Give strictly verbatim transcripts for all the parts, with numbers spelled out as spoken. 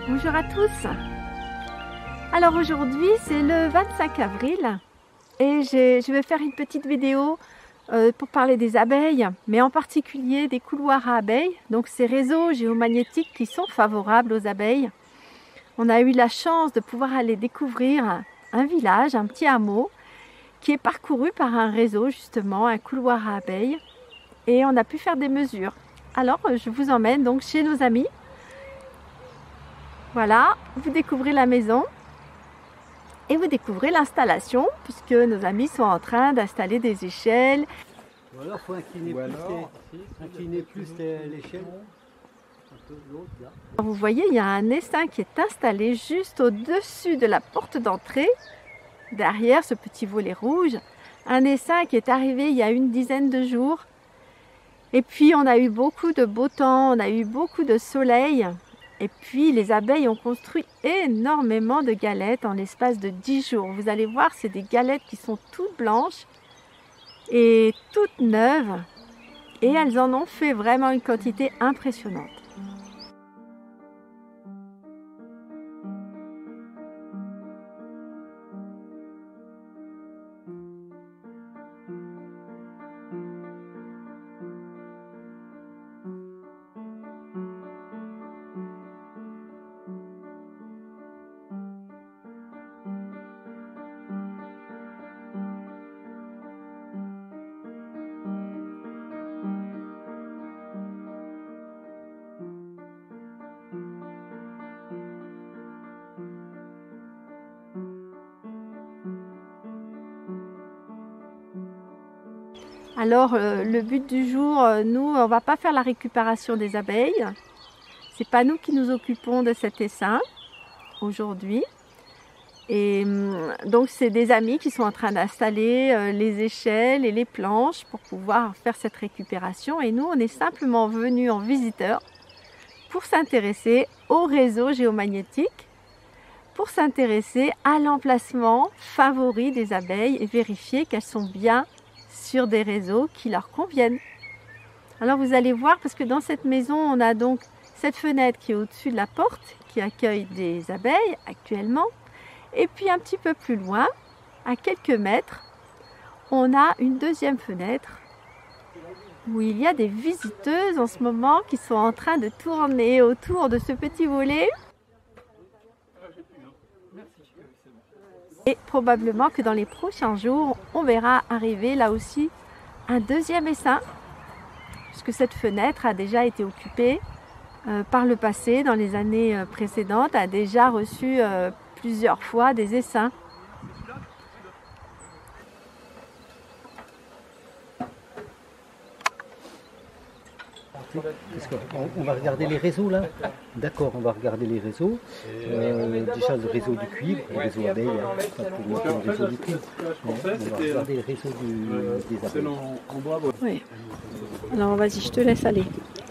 Bonjour à tous. Alors aujourd'hui c'est le vingt-cinq avril et je vais faire une petite vidéo euh, pour parler des abeilles, mais en particulier des couloirs à abeilles, donc ces réseaux géomagnétiques qui sont favorables aux abeilles. On a eu la chance de pouvoir aller découvrir un, un village, un petit hameau qui est parcouru par un réseau justement, un couloir à abeilles, et on a pu faire des mesures. Alors je vous emmène donc chez nos amis. Voilà, vous découvrez la maison et vous découvrez l'installation puisque nos amis sont en train d'installer des échelles. Ou alors il faut incliner Ou plus, alors, les, incliner plus l'échelle. Vous voyez, il y a un essaim qui est installé juste au-dessus de la porte d'entrée, derrière ce petit volet rouge. Un essaim qui est arrivé il y a une dizaine de jours. Et puis on a eu beaucoup de beau temps, on a eu beaucoup de soleil. Et puis les abeilles ont construit énormément de galettes en l'espace de dix jours. Vous allez voir, c'est des galettes qui sont toutes blanches et toutes neuves. Et elles en ont fait vraiment une quantité impressionnante. Alors euh, le but du jour, euh, nous on ne va pas faire la récupération des abeilles. C'est pas nous qui nous occupons de cet essaim aujourd'hui. Et euh, donc c'est des amis qui sont en train d'installer euh, les échelles et les planches pour pouvoir faire cette récupération. Et nous on est simplement venus en visiteur pour s'intéresser au réseau géomagnétique, pour s'intéresser à l'emplacement favori des abeilles et vérifier qu'elles sont bien sur des réseaux qui leur conviennent. Alors vous allez voir, parce que dans cette maison on a donc cette fenêtre qui est au-dessus de la porte qui accueille des abeilles actuellement, et puis un petit peu plus loin, à quelques mètres, on a une deuxième fenêtre où il y a des visiteuses en ce moment qui sont en train de tourner autour de ce petit volet. Et probablement que dans les prochains jours, on verra arriver là aussi un deuxième essaim, puisque cette fenêtre a déjà été occupée euh, par le passé, dans les années précédentes, a déjà reçu euh, plusieurs fois des essaims. Parce qu'on on va regarder les réseaux là. D'accord, on va regarder les réseaux. Euh, déjà le réseau du cuivre, le réseau abeille, hein, pas pour monter le réseau du cuivre. On va regarder le réseau du, des abeilles. Oui. Alors vas-y, je te laisse aller.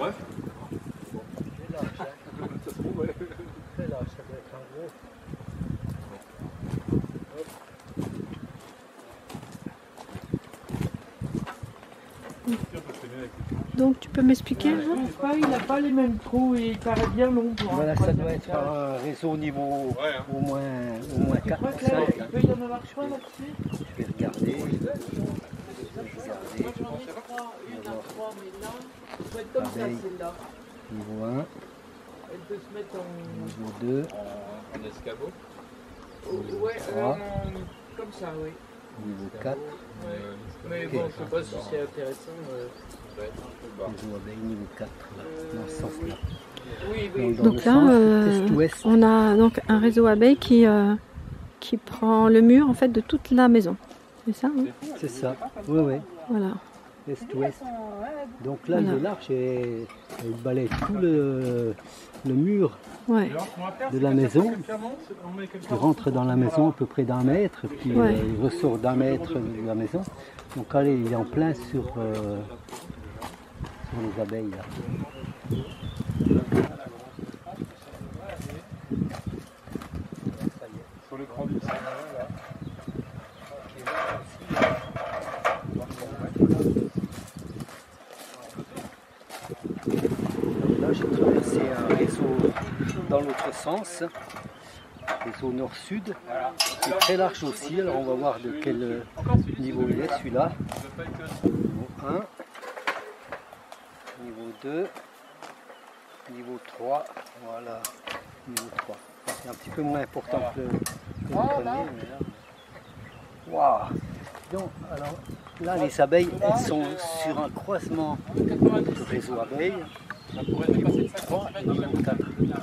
Donc tu peux m'expliquer? Ouais, il n'a pas les mêmes trous et il paraît bien long. Pour voilà, ça doit être un réseau au niveau ouais, hein. au moins, au moins quatre ou cinq. Il peut y en avoir choix là-dessus. Je vais regarder. Je vais Moi j'en ai trois, une à trois, mais là, il faut être comme Abeille. Ça celle-là. Niveau un. Elle peut se mettre en... Niveau deux. En, en escabeau. Oh, ouais, euh, comme ça, oui. Niveau quatre. Ouais. Mais okay. Bon, je sais pas si c'est intéressant. Euh... Réseau abeille niveau quatre, là, dans ce sens-là. Oui, oui. Donc, donc là, euh, on a donc un réseau abeille qui, euh, qui prend le mur en fait de toute la maison. C'est ça, hein? C'est ça, oui, oui. Voilà. Est-ouest. Donc là, voilà. Le large, elle balaye tout le, le mur ouais. de la maison. Il rentre dans la maison à peu près d'un mètre, puis ouais. euh, il ressort d'un mètre de la maison. Donc allez, il est en plein sur, euh, sur les abeilles. Là. Sur l'écran du salon, là. Là, j'ai traversé un réseau dans l'autre sens, réseau nord-sud, qui est très large aussi. Alors on va voir de quel niveau il est celui-là. Niveau un, niveau deux, niveau trois, voilà, niveau trois. C'est un petit peu moins important que le, que le premier, mais là... Waouh! Donc, alors, là, les abeilles, elles sont sur un croisement de réseau abeilles. Niveau trois et niveau quatre.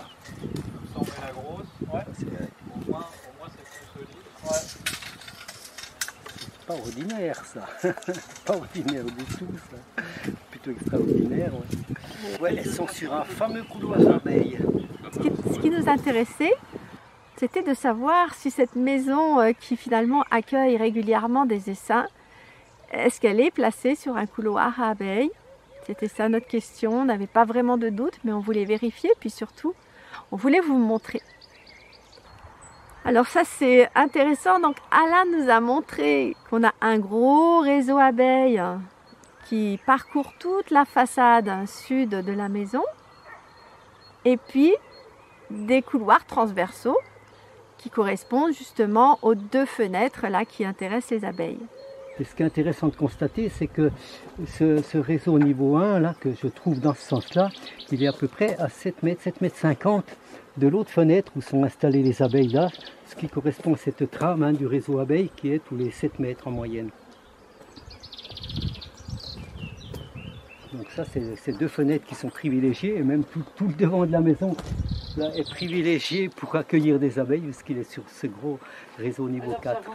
C'est pas ordinaire, ça. Pas ordinaire du tout, ça. Plutôt extraordinaire, ouais. Ouais, elles sont sur un fameux couloir d'abeilles. Ce qui, ce qui nous intéressait, c'était de savoir si cette maison euh, qui finalement accueille régulièrement des essaims, est-ce qu'elle est placée sur un couloir à abeilles? C'était ça notre question, on n'avait pas vraiment de doute, mais on voulait vérifier, puis surtout, on voulait vous montrer. Alors ça c'est intéressant, donc Alain nous a montré qu'on a un gros réseau abeilles qui parcourt toute la façade sud de la maison, et puis des couloirs transversaux qui correspondent justement aux deux fenêtres là qui intéressent les abeilles. Et ce qui est intéressant de constater, c'est que ce, ce réseau niveau un, là, que je trouve dans ce sens-là, il est à peu près à sept mètres, sept mètres cinquante de l'autre fenêtre où sont installées les abeilles là, ce qui correspond à cette trame hein, du réseau abeilles qui est tous les sept mètres en moyenne. Donc ça, c'est ces deux fenêtres qui sont privilégiées, et même tout, tout le devant de la maison là, est privilégié pour accueillir des abeilles, puisqu'il est sur ce gros réseau niveau quatre.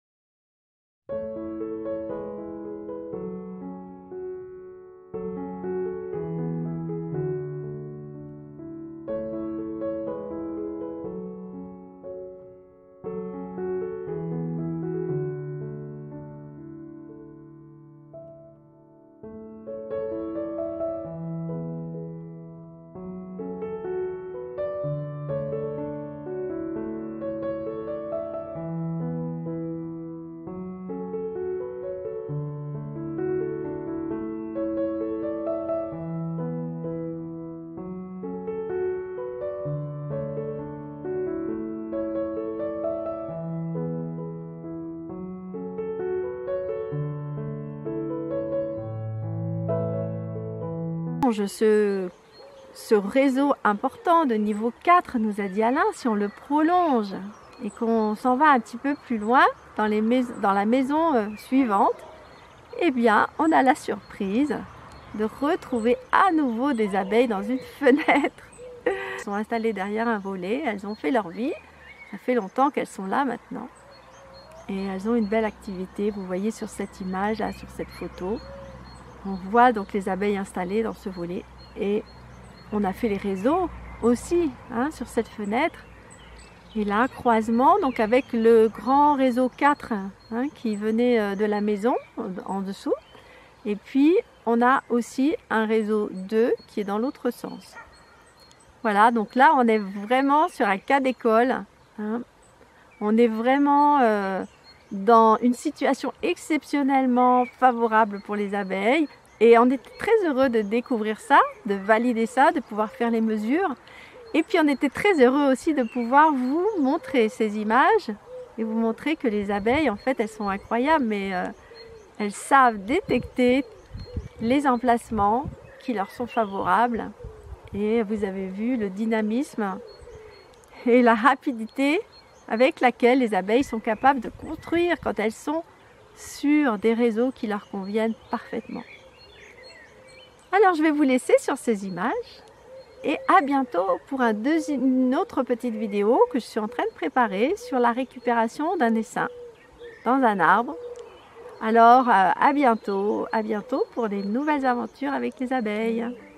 Ce, ce réseau important de niveau quatre, nous a dit Alain, si on le prolonge et qu'on s'en va un petit peu plus loin dans, les mais dans la maison euh, suivante, eh bien on a la surprise de retrouver à nouveau des abeilles dans une fenêtre. Elles sont installées derrière un volet, elles ont fait leur vie, ça fait longtemps qu'elles sont là maintenant. Et elles ont une belle activité, vous voyez sur cette image, là, sur cette photo. On voit donc les abeilles installées dans ce volet et on a fait les réseaux aussi hein, sur cette fenêtre. Et là, croisement donc avec le grand réseau quatre hein, qui venait de la maison en dessous. Et puis on a aussi un réseau deux qui est dans l'autre sens. Voilà, donc là on est vraiment sur un cas d'école. Hein. On est vraiment euh, dans une situation exceptionnellement favorable pour les abeilles. Et on était très heureux de découvrir ça, de valider ça, de pouvoir faire les mesures. Et puis on était très heureux aussi de pouvoir vous montrer ces images et vous montrer que les abeilles, en fait, elles sont incroyables, mais euh, elles savent détecter les emplacements qui leur sont favorables. Et vous avez vu le dynamisme et la rapidité avec laquelle les abeilles sont capables de construire quand elles sont sur des réseaux qui leur conviennent parfaitement. Alors je vais vous laisser sur ces images et à bientôt pour un deuxième, une autre petite vidéo que je suis en train de préparer sur la récupération d'un essaim dans un arbre. Alors à bientôt, à bientôt pour des nouvelles aventures avec les abeilles.